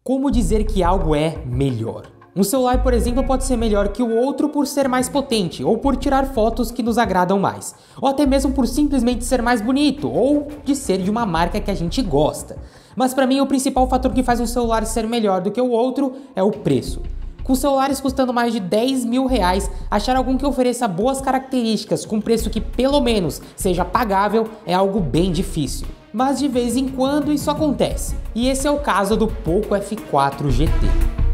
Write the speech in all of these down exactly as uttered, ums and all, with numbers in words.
Como dizer que algo é melhor? Um celular, por exemplo, pode ser melhor que o outro por ser mais potente, ou por tirar fotos que nos agradam mais, ou até mesmo por simplesmente ser mais bonito, ou de ser de uma marca que a gente gosta. Mas para mim o principal fator que faz um celular ser melhor do que o outro é o preço. Com celulares custando mais de dez mil reais, achar algum que ofereça boas características com preço que pelo menos seja pagável é algo bem difícil. Mas de vez em quando isso acontece, e esse é o caso do Poco F quatro G T.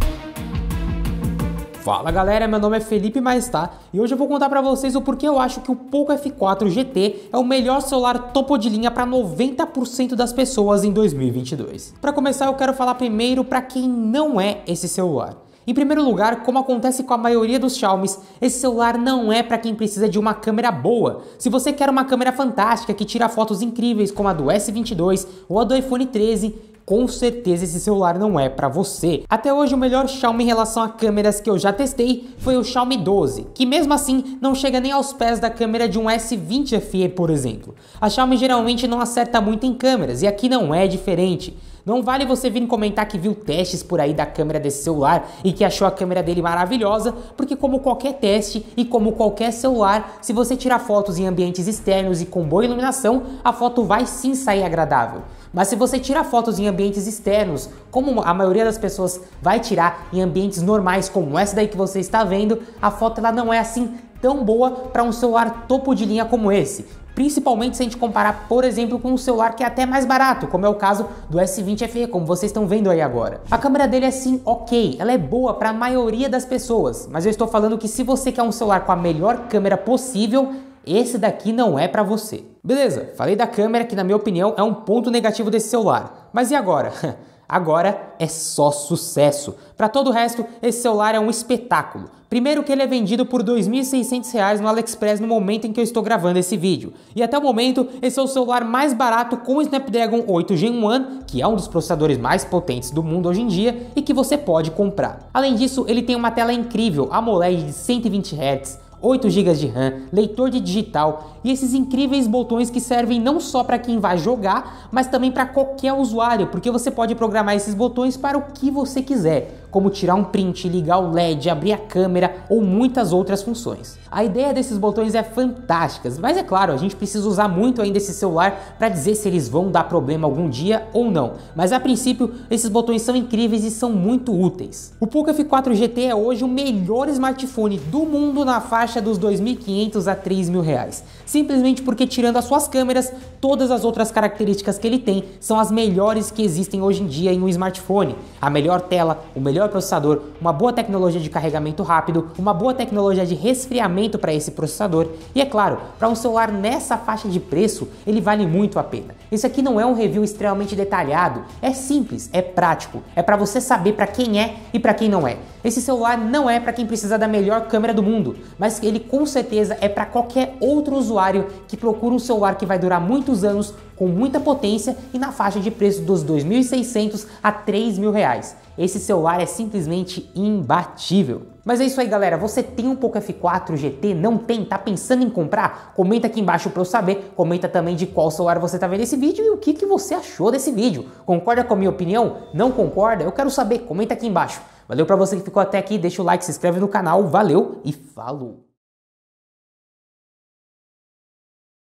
Fala galera, meu nome é Felipe Maestá e hoje eu vou contar pra vocês o porquê eu acho que o Poco F quatro G T é o melhor celular topo de linha para noventa por cento das pessoas em dois mil e vinte e dois. Para começar, eu quero falar primeiro para quem não é esse celular. Em primeiro lugar, como acontece com a maioria dos Xiaomis, esse celular não é para quem precisa de uma câmera boa. Se você quer uma câmera fantástica que tira fotos incríveis como a do S vinte e dois ou a do iPhone treze, com certeza esse celular não é para você. Até hoje o melhor Xiaomi em relação a câmeras que eu já testei foi o Xiaomi doze, que mesmo assim não chega nem aos pés da câmera de um S vinte F E, por exemplo. A Xiaomi geralmente não acerta muito em câmeras e aqui não é diferente. Não vale você vir comentar que viu testes por aí da câmera desse celular e que achou a câmera dele maravilhosa, porque como qualquer teste e como qualquer celular, se você tirar fotos em ambientes externos e com boa iluminação, a foto vai sim sair agradável. Mas se você tira fotos em ambientes externos, como a maioria das pessoas vai tirar em ambientes normais, como essa daí que você está vendo, a foto ela não é assim tão boa para um celular topo de linha como esse. Principalmente se a gente comparar, por exemplo, com um celular que é até mais barato, como é o caso do S vinte F E, como vocês estão vendo aí agora. A câmera dele é sim ok, ela é boa para a maioria das pessoas, mas eu estou falando que se você quer um celular com a melhor câmera possível, esse daqui não é para você. Beleza, falei da câmera que na minha opinião é um ponto negativo desse celular, mas e agora? Agora é só sucesso. Para todo o resto, esse celular é um espetáculo. Primeiro que ele é vendido por dois mil e seiscentos reais no AliExpress no momento em que eu estou gravando esse vídeo. E até o momento, esse é o celular mais barato com o Snapdragon oito Gen um, que é um dos processadores mais potentes do mundo hoje em dia e que você pode comprar. Além disso, ele tem uma tela incrível AMOLED de cento e vinte hertz, oito gigas de RAM, leitor de digital e esses incríveis botões que servem não só para quem vai jogar, mas também para qualquer usuário, porque você pode programar esses botões para o que você quiser, como tirar um print, ligar o L E D, abrir a câmera ou muitas outras funções. A ideia desses botões é fantástica, mas é claro, a gente precisa usar muito ainda esse celular para dizer se eles vão dar problema algum dia ou não, mas a princípio esses botões são incríveis e são muito úteis. O Poco F quatro G T é hoje o melhor smartphone do mundo na faixa dos dois mil e quinhentos a três mil reais, simplesmente porque tirando as suas câmeras, todas as outras características que ele tem são as melhores que existem hoje em dia em um smartphone. A melhor tela, o melhor processador, uma boa tecnologia de carregamento rápido, uma boa tecnologia de resfriamento para esse processador e é claro, para um celular nessa faixa de preço, ele vale muito a pena. Esse aqui não é um review extremamente detalhado, é simples, é prático, é para você saber para quem é e para quem não é. Esse celular não é para quem precisa da melhor câmera do mundo, mas ele com certeza é para qualquer outro usuário que procura um celular que vai durar muitos anos, com muita potência e na faixa de preço dos dois mil e seiscentos a três mil reais. Esse celular é simplesmente imbatível. Mas é isso aí galera, você tem um Poco F quatro G T? Não tem? Tá pensando em comprar? Comenta aqui embaixo para eu saber, comenta também de qual celular você tá vendo esse vídeo e o que, que você achou desse vídeo. Concorda com a minha opinião? Não concorda? Eu quero saber, comenta aqui embaixo. Valeu pra você que ficou até aqui, deixa o like, se inscreve no canal, valeu e falou!